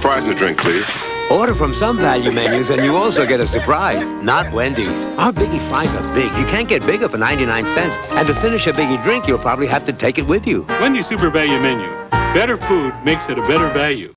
fries and a drink, please. Order from some value menus and you also get a surprise. Not Wendy's. Our Biggie fries are big. You can't get bigger for 99 cents. And to finish a Biggie drink, you'll probably have to take it with you. Wendy's Super Value Menu. Better food makes it a better value.